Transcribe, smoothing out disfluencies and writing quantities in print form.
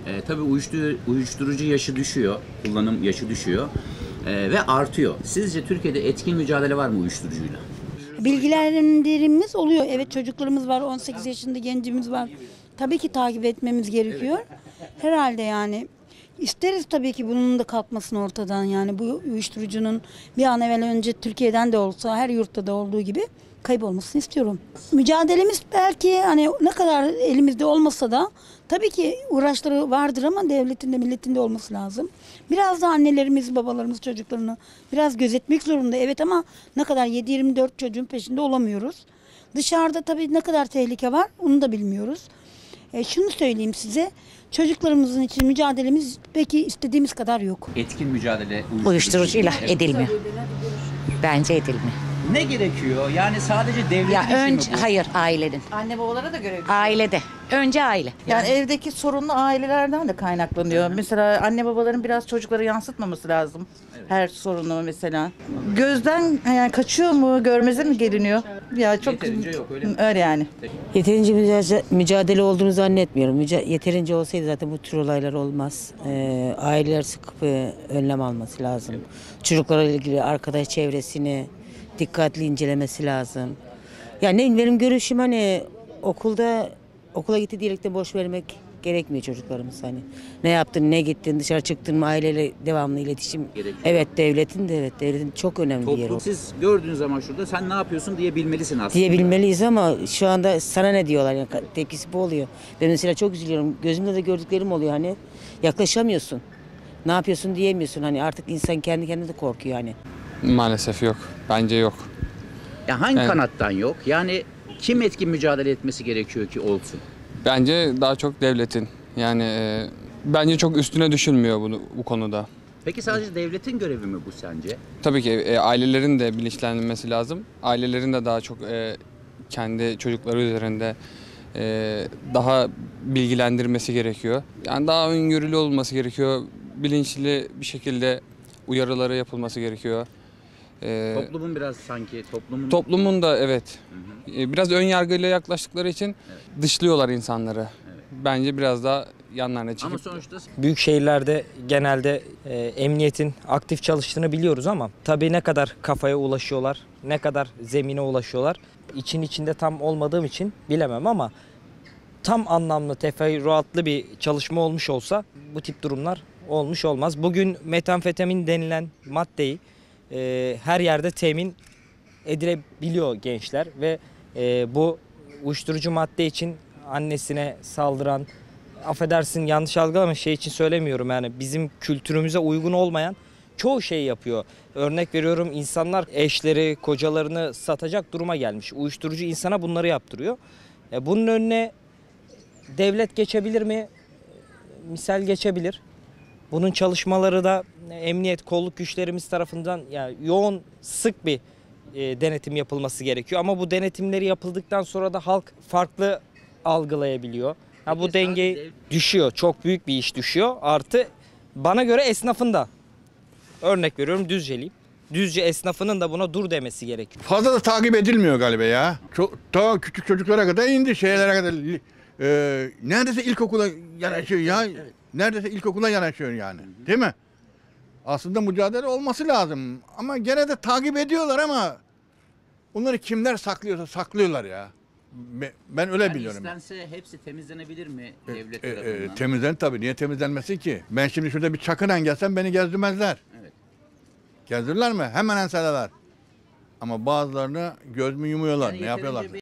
Tabii uyuşturucu yaşı düşüyor, kullanım yaşı düşüyor ve artıyor. Sizce Türkiye'de etkin mücadele var mı uyuşturucuyla? Bilgilendirmemiz oluyor. Evet, çocuklarımız var, 18 yaşında gencimiz var. Tabii ki takip etmemiz gerekiyor. Herhalde yani. İsteriz tabii ki bunun da kalkmasını ortadan, yani bu uyuşturucunun bir an evvel önce Türkiye'den de olsa her yurtta da olduğu gibi kaybolmasını istiyorum. Mücadelemiz belki hani ne kadar elimizde olmasa da tabii ki uğraşları vardır ama devletin de milletin de olması lazım. Biraz da annelerimiz, babalarımız çocuklarını biraz gözetmek zorunda. Evet, ama ne kadar 7-24 çocuğun peşinde olamıyoruz. Dışarıda tabii ne kadar tehlike var onu da bilmiyoruz. Şunu söyleyeyim size, çocuklarımızın için mücadelemiz peki istediğimiz kadar yok. Etkin mücadele Uyuşturucuyla Evet. edilmiyor. Bence edilmiyor. Ne gerekiyor? Yani sadece devletin Ya işi mi önce bu? hayır, ailenin. Anne babalara da görev. Ailede. Önce aile. Yani evdeki sorunlu ailelerden de kaynaklanıyor. Mesela anne babaların biraz çocuklara yansıtmaması lazım. Her sorunu mesela. Gözden yani kaçıyor mu, görmeze mi geliniyor? Ya çok Yeterince yok, öyle mi? öyle yani. Yeterince mücadele olduğunu zannetmiyorum. Yeterince olsaydı zaten bu tür olaylar olmaz. Aileler sıkı bir önlem alması lazım. Çocuklarla ilgili arkadaş çevresini dikkatli incelemesi lazım. Yani benim görüşüm hani okula gitti diyerek de boş vermek gerekmiyor çocuklarımız hani. Ne yaptın, ne gittin, dışarı çıktın mı, aileyle devamlı iletişim. Gerekiyor. Evet, devletin çok önemli bir yeri. Toplum siz gördüğünüz zaman şurada sen ne yapıyorsun diyebilmelisin aslında. Diyebilmeliyiz ama şu anda sana ne diyorlar, yani tepkisi bu oluyor. Ben mesela çok üzülüyorum. Gözümde de gördüklerim oluyor hani. Yaklaşamıyorsun. Ne yapıyorsun diyemiyorsun hani, artık insan kendi kendine de korkuyor hani. Maalesef yok. Bence yok. Ya hangi Evet. kanattan yok? Yani kim etkin mücadele etmesi gerekiyor ki olsun? Bence daha çok devletin. Yani bence çok üstüne düşülmüyor bu konuda. Peki sadece devletin görevi mi bu sence? Tabii ki ailelerin de bilinçlenmesi lazım. Ailelerin de daha çok kendi çocukları üzerinde daha bilgilendirmesi gerekiyor. Yani daha öngörülü olması gerekiyor. Bilinçli bir şekilde uyarıları yapılması gerekiyor. Toplumun biraz sanki Toplumun da evet. Biraz ön yargıyla yaklaştıkları için dışlıyorlar insanları. Bence biraz daha yanlarına çekip. ama sonuçta Büyük şehirlerde genelde emniyetin aktif çalıştığını biliyoruz ama tabii ne kadar kafaya ulaşıyorlar, ne kadar zemine ulaşıyorlar. İçin içinde tam olmadığım için bilemem ama tam anlamlı, teferruatlı bir çalışma olmuş olsa bu tip durumlar olmuş olmaz. Bugün metamfetamin denilen maddeyi her yerde temin edilebiliyor gençler ve bu uyuşturucu madde için annesine saldıran, affedersin yanlış algılama, şey için söylemiyorum, yani bizim kültürümüze uygun olmayan çoğu şeyi yapıyor. Örnek veriyorum, insanlar eşleri, kocalarını satacak duruma gelmiş. Uyuşturucu insana bunları yaptırıyor. Bunun önüne devlet geçebilir mi? Misal geçebilir. Bunun çalışmaları da emniyet, kolluk güçlerimiz tarafından yani yoğun, sık bir denetim yapılması gerekiyor. Ama bu denetimleri yapıldıktan sonra da halk farklı algılayabiliyor. Ha, bu denge düşüyor. Çok büyük bir iş düşüyor. Artı bana göre esnafın da, örnek veriyorum Düzceliyim. Düzce esnafının da buna dur demesi gerekiyor. Fazla da takip edilmiyor galiba ya. Ta küçük çocuklara kadar indi, şeylere kadar. Neredeyse ilkokula yanaşıyor ya. Evet. Neredeyse ilkokula yanaşıyor yani. Değil mi? Aslında mücadele olması lazım. Ama gene de takip ediyorlar ama onları kimler saklıyorsa saklıyorlar ya. Ben öyle biliyorum. İstense hepsi temizlenebilir mi devlet tarafından? Temizlen tabii. Niye temizlenmesin ki? Ben şimdi şurada bir çakıran gelsem beni gezdirmezler. Evet. Gezdirirler mi? Hemen enselerler. Ama bazılarını göz mü yumuyorlar? Yani Ne yapıyorlar?